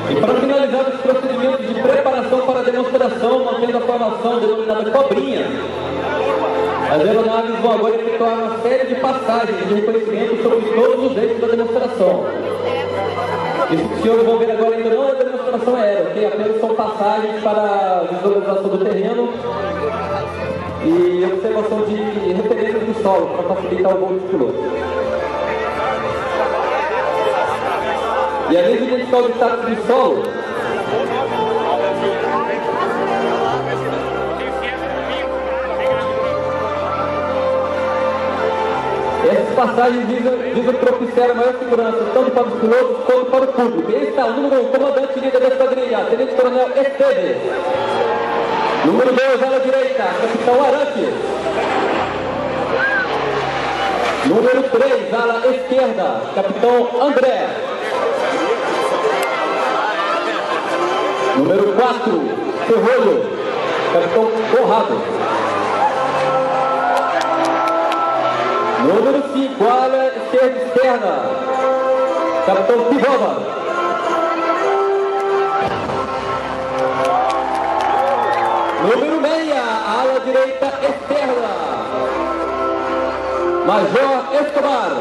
E para finalizar os procedimentos de preparação para a demonstração, mantendo a formação denominada cobrinha, as aeronaves vão agora efetuar uma série de passagens de reconhecimento sobre todos os eixos da demonstração. Isso que os senhores vão ver agora ainda não é demonstração aérea, ok? Apenas são passagens para visualização do terreno e observação de referências do solo, para facilitar o voo do piloto. E além de identificar o status do solo, essas passagens visam propiciar a maior segurança, tanto para os pilotos quanto para o público. E aí está o número 1, comandante líder da esquadrilha, Tenente Coronel Esteves. Número 2, ala direita, Capitão Arantes. Número 3, ala esquerda, Capitão André. Número 4, Ferrolho, Capitão Conrado. Número 5, ala esquerda externa, Capitão Pivova. Número 6, ala direita externa, Major Escobar.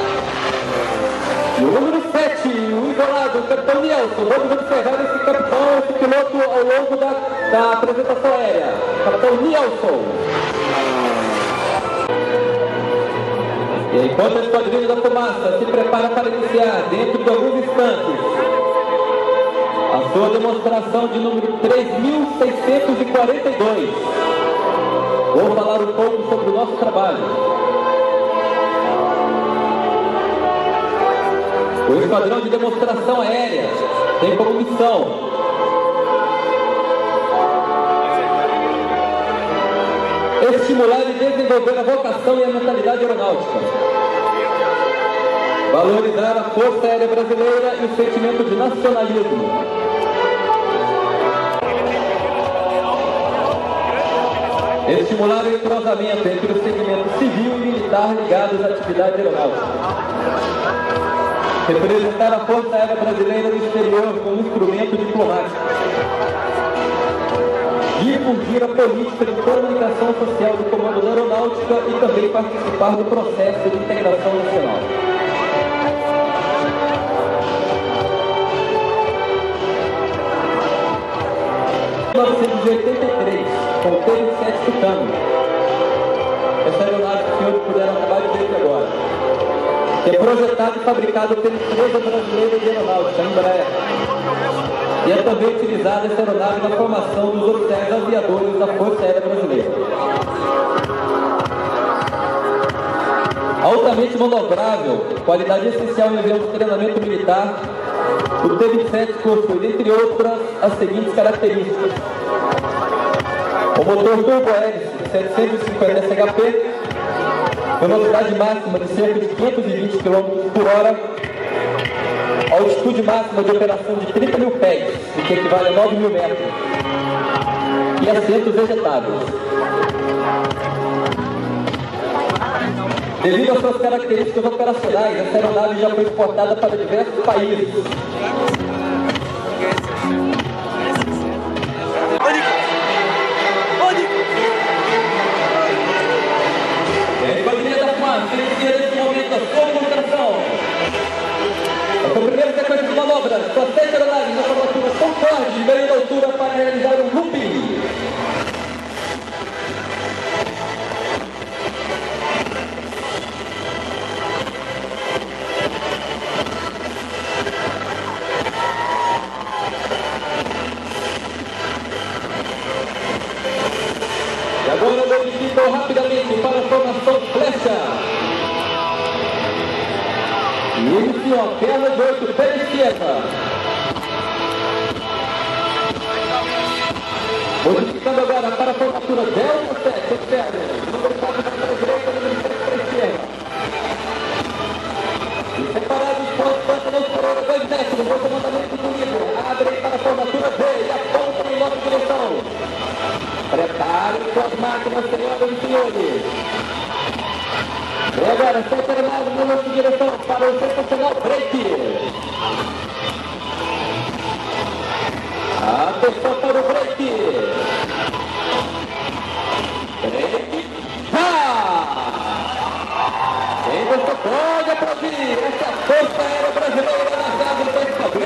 Número 7, o isolado, Capitão Nelson. Vamos observar esse capitão, esse piloto ao longo da apresentação aérea. Capitão Nelson. E enquanto a esquadrilha da fumaça se prepara para iniciar, dentro de alguns instantes, a sua demonstração de número 3.642. Vou falar um pouco sobre o nosso trabalho. O Esquadrão de Demonstração Aérea tem como missão estimular e desenvolver a vocação e a mentalidade aeronáutica, valorizar a Força Aérea Brasileira e o sentimento de nacionalismo, estimular o entrosamento entre o segmento civil e militar ligados à atividade aeronáutica, representar a Força Aérea Brasileira no exterior como instrumento diplomático, difundir a política de comunicação social do Comando da Aeronáutica e também participar do processo de integração nacional. Em 1983, com o T-27 Tucano, essa aeronave que os senhores puderam acabar de ver aqui agora, que é projetada e fabricada pela empresa brasileira de aeronáutica, a Embraer. E é também utilizada essa aeronave na formação dos oficiais aviadores da Força Aérea Brasileira. Altamente manobrável, qualidade essencial em avião de treinamento militar, o T-27 possui, entre outras, as seguintes características: o motor turbo-hélice de 750 SHP, velocidade máxima de cerca de 520 km por hora, altitude máxima de operação de 30.000 pés, o que equivale a 9.000 metros, e assentos vegetáveis. Devido às suas características operacionais, essa aeronave já foi exportada para diversos países. Esquadrilha da Fumaça, inicia nesse momento a sua demonstração. A sua primeira sequência de manobras, com as 7 aeronaves na formatura Concorde, de meio da altura, para realizar um looping. E agora modificam rapidamente para a formação flecha. E iniciam a perna de 8, pé esquerda. Modificando agora para a formatura Delta 7, observe. Número 4 para a direita, número 7 para a esquerda. E separados por pântanos por hora 2 metros, o comandamento do nível. Abrem para a formatura B e apontam em nova direção. Preparem suas máquinas, senhoras e senhores. E agora, 7 aeronaves na nossa direção para o sensacional break.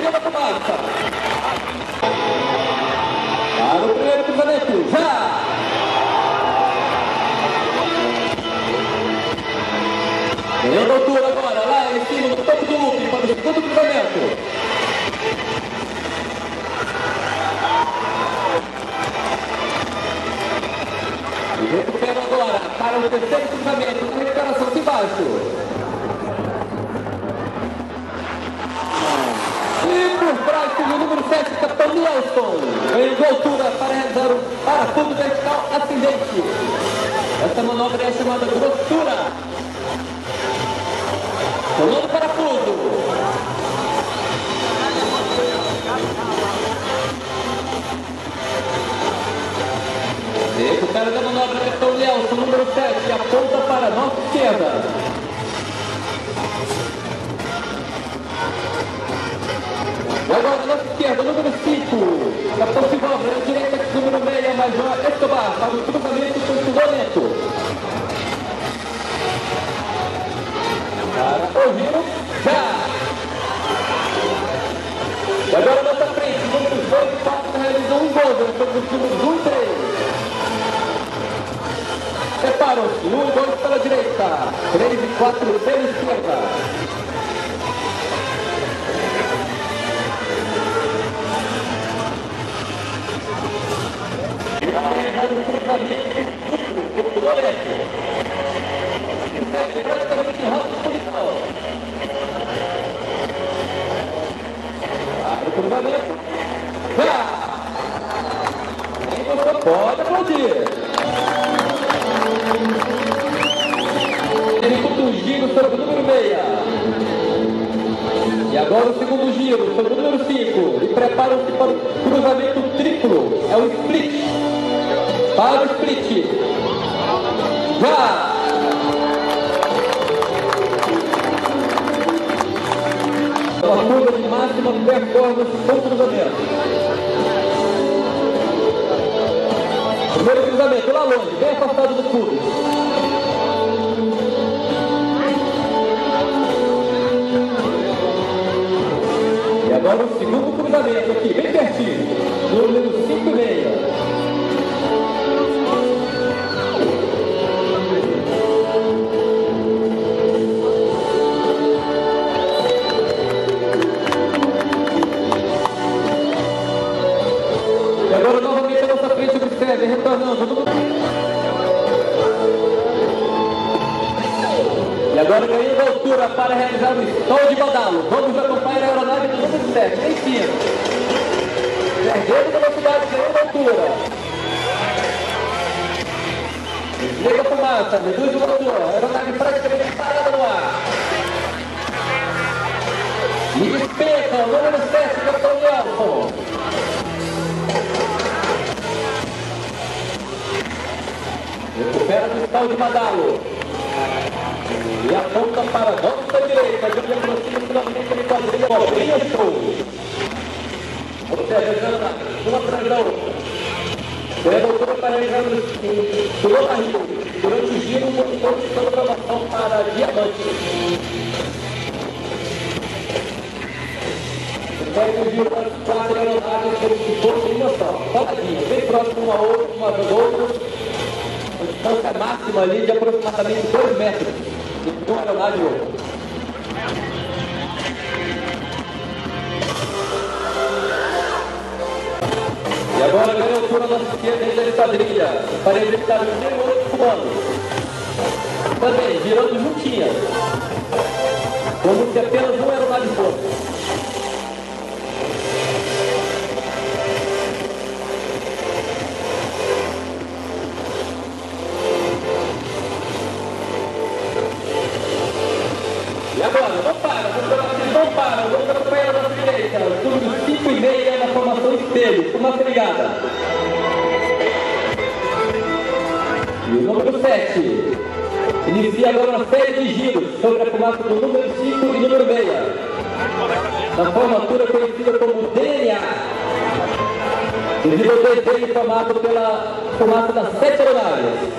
segunda fumaça. Para o primeiro cruzamento, já! Ganhando altura agora, lá em cima, no topo do loop, para o segundo cruzamento. E recupera agora para o terceiro cruzamento, com recuperação de baixo. E por trás tem o número 7, capitão Nelson. Ganhando altura para realizar o parafuso vertical ascendente. Essa manobra é chamada de grossura. Tomando parafuso. Recupera da manobra, capitão Nelson, número 7, aponta para a nossa esquerda. E agora, nossa esquerda, número 5, capitão Silvestre, na direita, número 6, Major Escobar, para o cruzamento com fundamento. Para o giro, já! E agora, nossa frente, números 2 e 4, realizam um gol, sobre os números 1 e 3. Separam-se, 1 e 2 pela direita, 3 e 4 pela esquerda. Praticamente rápido posição. Abre o cruzamento. Já! E você pode aplaudir. Executa um giro sobre o número 6. E agora o segundo giro sobre o número 5. E preparam-se para o cruzamento triplo. É o split. Para o split. Já! Uma curva de máxima performance com cruzamento. Primeiro cruzamento, lá longe, bem afastado do público. E agora o segundo cruzamento aqui, bem pertinho. Número 5 e meia. Agora novamente a nossa frente observe, retornando. E agora ganhando altura para realizar o stall de badalo. Vamos acompanhar a aeronave do número 7, em cima. Perdendo velocidade, ganhando altura. Desliga a fumaça, reduz o motor. A aeronave praticamente parada no ar. E despenca o número 7, capitão Nelson. Recupera do stall de badalo. E aponta para a nossa direita, de onde aproxima finalmente ele quadrilha. Cobrinha show. Observa, uma atrás da outra. Ganhando altura para realizar o piloto barril. Durante o giro, o motor de programação para diamante. Segue o giro para as 4 aeronaves como se fosse uma só. Coladinha, bem próximo uma a outra, uma das outras. A distância máxima ali de aproximadamente 2 metros. De uma aeronave e outra. E agora ganha a altura nossa esquerda ainda de quadrilha. Para evitar o primeiro outro fumando. Também girando juntinha. Como se apenas uma aeronave fosse. E agora, não para, vamos acompanhar a nossa direita. Número 5 e meia na formação espelho, fumaça ligada. E o número 7 inicia agora uma série de giros sobre a fumaça do número 5 e número 6. Na formatura conhecida como DNA. Devido ao desenho formado pela fumaça das 7 aeronaves.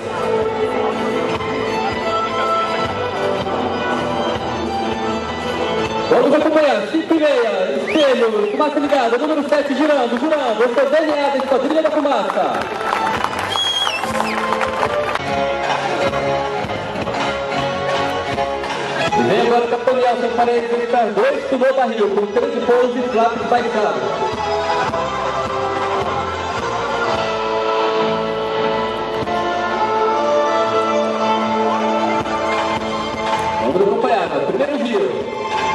Vamos acompanhar, 5:30, espelho, fumaça ligada, número 7 girando, eu sou DNA da Esquadrilha da Fumaça. E vem agora o Capitão Nelson para executar 2 pulou barril, com 13 pousos e flaps baixados. Vamos acompanhar, no primeiro giro.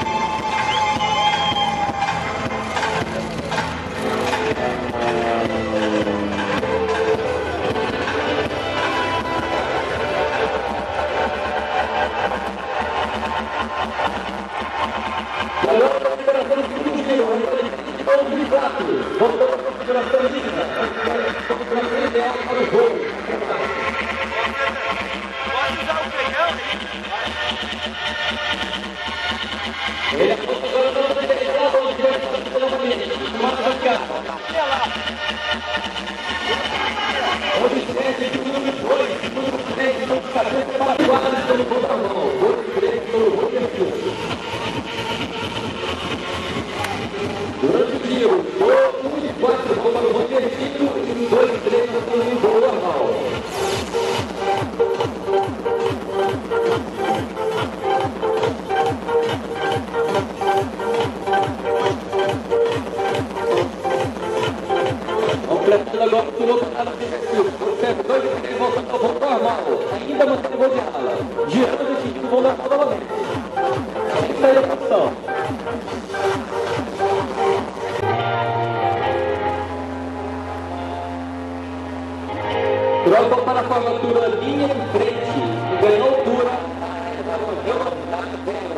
Agora a liberação do segundo giro, vamos de 4. Vamos para a configuração digna. A configuração ideal para o jogo. Pode usar o canhão, hein? Ele é configurador da direção, onde vai estar novamente. Mata a escada. Onde esquece que o número 2, o número 3, o número 14 para a guarda pelo contramão. 2, 3, pelo roteiro. Durante o giro, 1 e 4 vão para o roteirzinho e 2 e 3 para o voo normal. Completando agora o piloto para o exercício. Observe, 2 e 3 voltando ao voo normal. Ainda mantendo o voo de ala. Girando e seguindo o voo normal novamente. Sem sair da posição. Troca para a formatura linha em frente. Ganhou altura. Velocidade 0.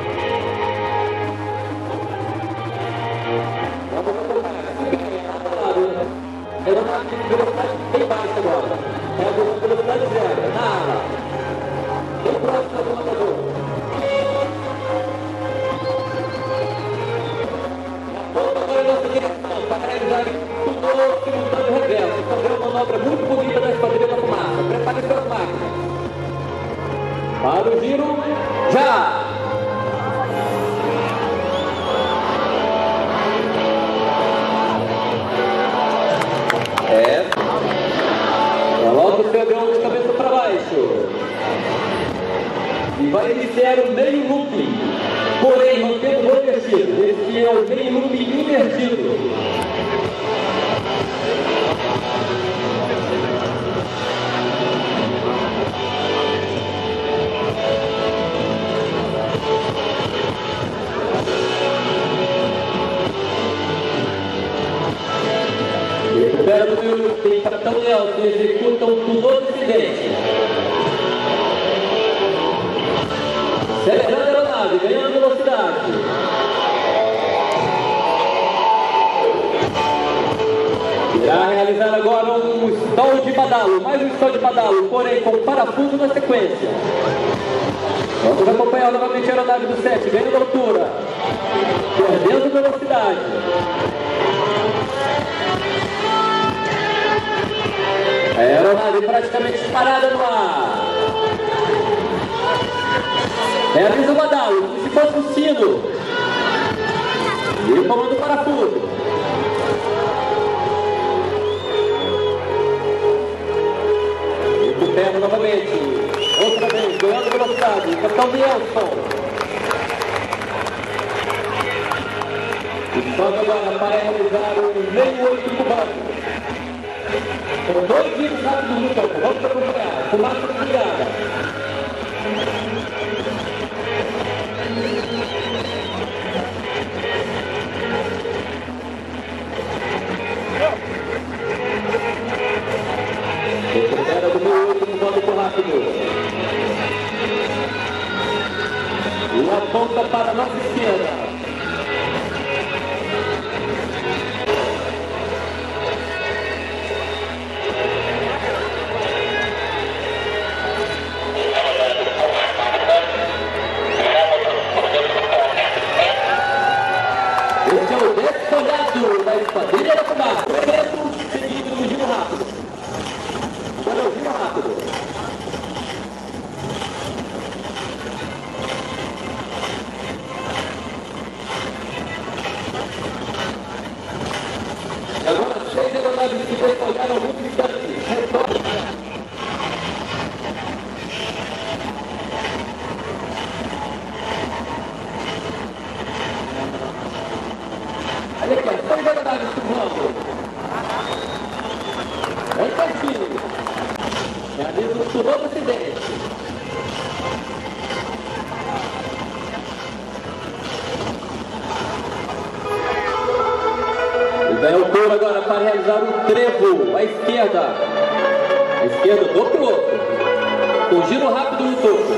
Vamos acompanhar. Velocidade bem baixa agora. É a velocidade 0. Na ala. Bem próximo do motor. Vamos agora em nossa direção para realizar o simultâneo reverso. Fazer uma manobra muito bonita da Esquadrilha da Fumaça. Prepare suas máquinas. Para o giro, já! Coloca o seu avião de cabeça para baixo. E vai iniciar o meio looping. Porém, mantendo o invertido. Esse é o meio looping invertido. Recupera do meu looping, Capitão Nelson, executa um pulou descendente. Acelerando a aeronave, ganhando velocidade. Irá realizar agora um stall de badalo, mais um stall de badalo, porém com parafuso na sequência. Vamos acompanhar novamente a aeronave do 7, ganhando altura, perdendo velocidade. A aeronave praticamente parada no ar. Realiza o badalo, como se fosse um sino. E o comando do parafuso. Recupera novamente. Outra vez, ganhando velocidade. Capitão Nelson. E sobe agora para realizar o meio 8 cubano. Com 2 giros rápidos no campo. Vamos acompanhar. Fumaça ligada. Recupera do meu último vôlei rápido. E aponta para a nossa esquerda. Esse é o desfolhado da Esquadrilha da Fumaça. Primeiro seguido do giro rápido. Agora é o giro rápido. se desfolharam muito instantes. Olha aqui, estão verdade surrando. Esse é o filho. Realiza o surrão do acidente. Vem o touro agora para realizar um trevo à esquerda. À esquerda do piloto. Com giro rápido no topo.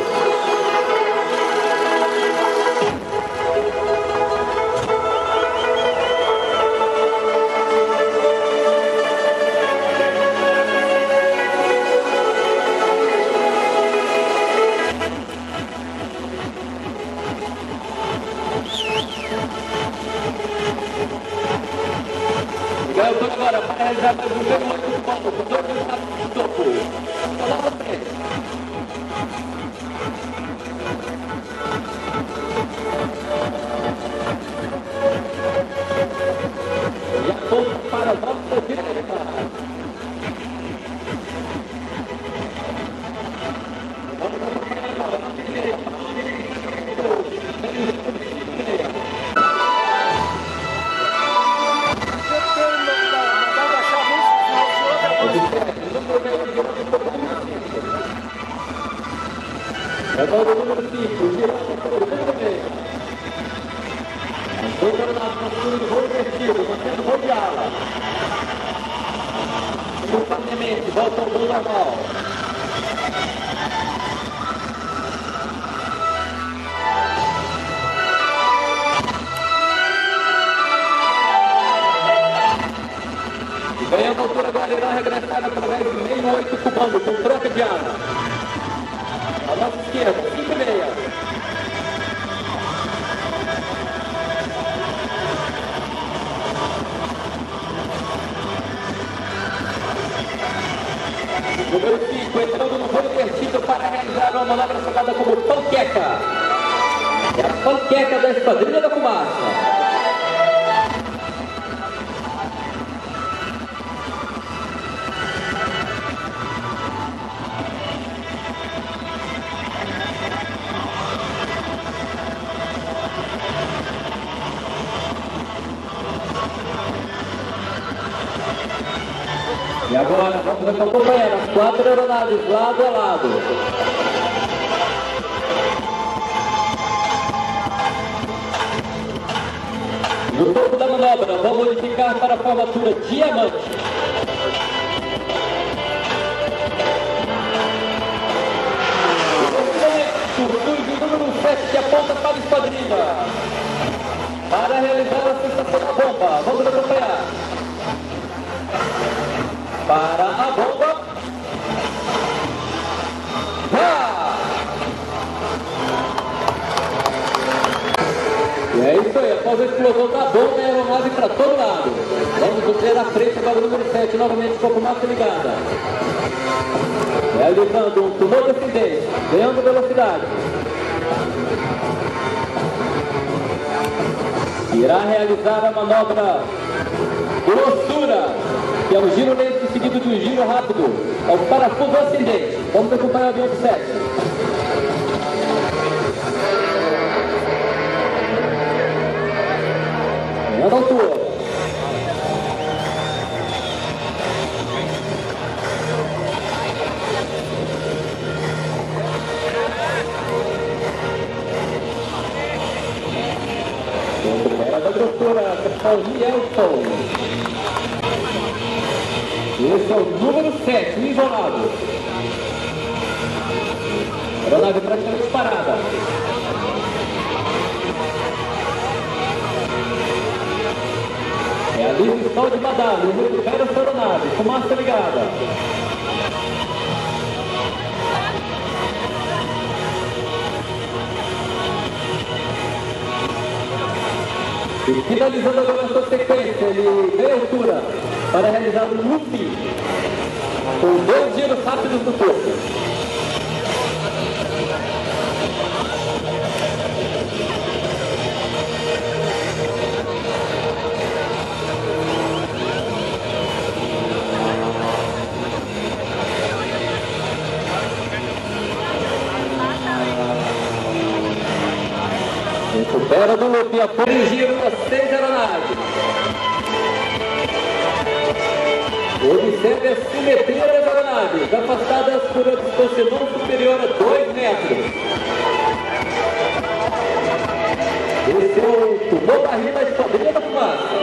Ganha o touro agora para realizar mais um trevo muito bom. Com 2 giros rápidos no topo. Olha lá pra frente. E aponta para a nossa direita. Vamos acompanhar agora, nossa direita. Agora o número 5, girando para o número 3. Andou para o lado, construindo o voo invertido, mantendo o voo de ala. Simultaneamente, volta ao voo normal. E ganhando a altura agora, irá regressar através de meio 8 cubando, com troca de ala. A nossa esquerda, 5,5. Número 5, entrando no voo invertido para realizar uma manobra chamada como panqueca. É a panqueca da Esquadrilha da Fumaça. E agora vamos acompanhar as 4 aeronaves lado a lado. No topo da manobra, vamos modificar para a formatura diamante. Surge o número 7 que aponta para a esquadrilha. Para realizar a sensação da bomba, vamos acompanhar. Para a bomba. Já! E é isso aí, após a explosão da bomba, a aeronave para todo lado. Vamos ver à frente agora o número 7, novamente com a fumaça ligada. Realizando um tumor descendente, ganhando velocidade. Irá realizar a manobra grossura, que é um giro lento seguido de um giro rápido, ao parafuso ascendente. Vamos acompanhar o avião do 7. Ganhando altura. Era da grossura, capitão Rielson. Esse é o número 7, isolado. A aeronave praticamente parada. Realiza o sol de badalo, recupera a sua aeronave, fumaça ligada. E finalizando agora a sua sequência, ele ganha altura para realizar um loop com 2 giros rápidos no corpo. Supera do looping, apoio em giro das 6 aeronaves. Observe a simetria das aeronaves, afastadas por uma distância não superior a 2 metros. Esse é o Tumor Barril da Esquadrilha da Fumaça.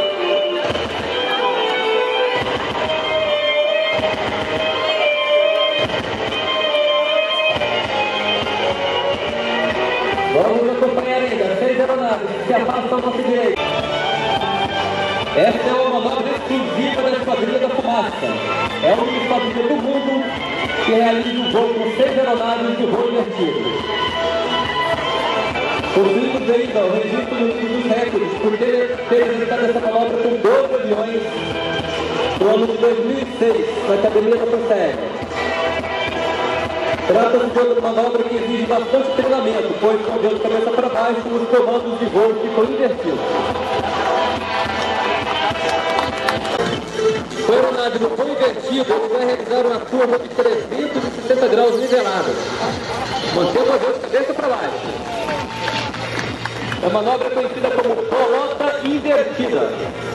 Vamos acompanhar ainda 6 aeronaves que se afastam à nossa direita. Esta é uma manobra exclusiva da Esquadrilha da Fumaça. É a única esquadrilha do mundo que realiza um voo com 6 aeronaves de voo invertido. Possuímos ainda o registro dos recordes por ter executado essa manobra com 12 aviões no ano de 2006, na Academia da Força Aérea. Trata-se de outra manobra que exige bastante treinamento, pois com o avião de cabeça para baixo, os comandos de voo ficam invertidos. Com a aeronave no voo invertido, ele vai realizar uma curva de 360 graus nivelada, mantendo o avião de cabeça para baixo. A manobra é conhecida como colota invertida.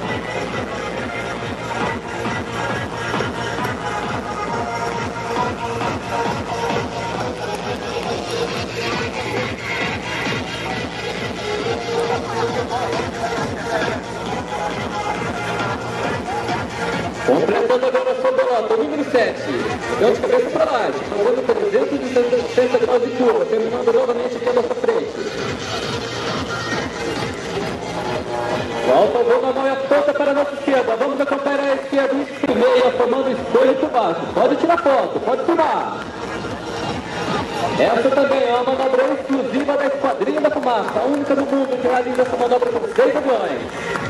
Completando agora a sua bolota, número 7. Avião de cabeça para baixo, fazendo 360 graus de curva, terminando novamente aqui à nossa frente. Volta o voo na mão e aponta para a nossa esquerda. Vamos acompanhar a esquerda, e meia, formando escolha por baixo. Pode tirar foto, pode filmar. Essa também é uma manobra exclusiva da Esquadrilha da Fumaça, a única do mundo que realiza essa manobra com 6 aviões.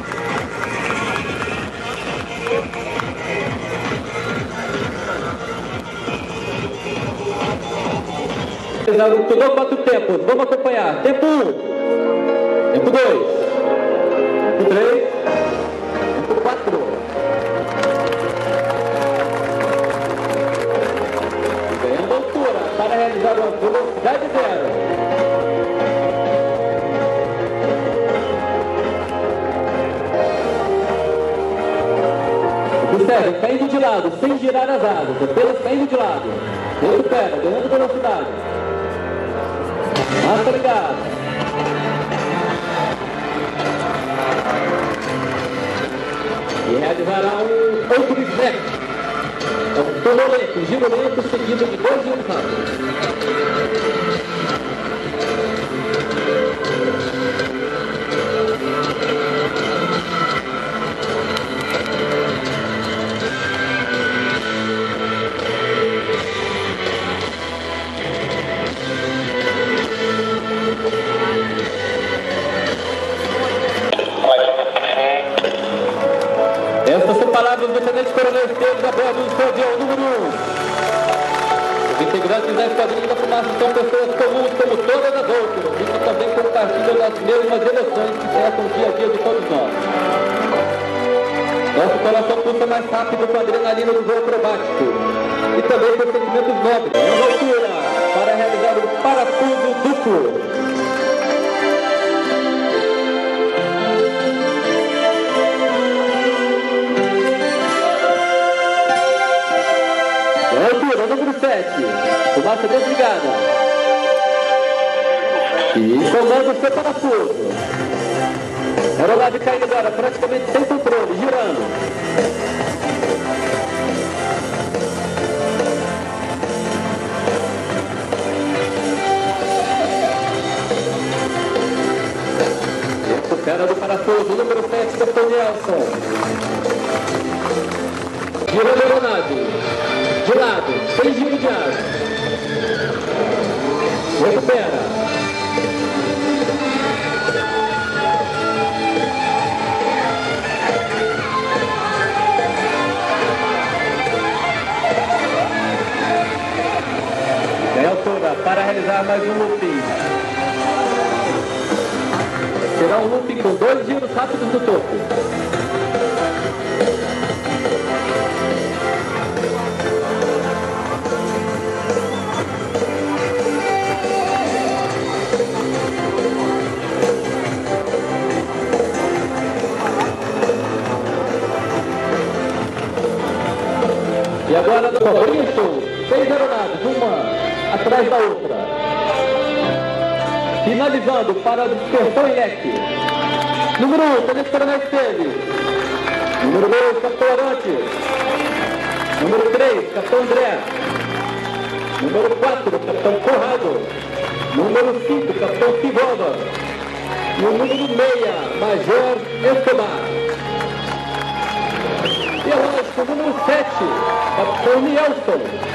Estudou 4 tempos, vamos acompanhar. Tempo 1, tempo 2, tempo 3, tempo 4. Ganhando altura para realizar uma velocidade 0. Observe, caindo de lado, sem girar as asas, apenas caindo de lado. Recupera, ganhando velocidade. Massa ligada. E realizará um outro snap. É um pulo lento, giro lento, seguido de 2 giros rápidos. Estas são palavras do Tenente Coronel Esteves a bordo do seu avião número 1. Os integrantes da Esquadrilha da Fumaça são pessoas comuns como todas as outras, e que também compartilham das mesmas emoções que cercam o dia a dia de todos nós. Nosso coração pulsa mais rápido com a adrenalina do voo acrobático e também com sentimentos nobres, em altura, para realizar um parafuso duplo. Altura, número 7. Fumaça desligada. E comando o seu parafuso. Aeronave caindo agora, praticamente sem controle, girando. Recupera do parafuso, número 7, Capitão Nelson. Girando a aeronave. De lado, sem giro de asa. Recupera. Ganha altura para realizar mais um looping. Será um looping com 2 giros rápidos no topo. E agora, show, 6 aeronaves, uma atrás da outra. Finalizando para a dispersão em leque. Número 1, Tenente Coronel Esteves. Número 2, Capitão Arante. Número 3, Capitão André. Número 4, Capitão Corrado. Número 5, Capitão Pivova. E o número 6, Major Escobar. E lógico, o número 7, Capitão Nielson.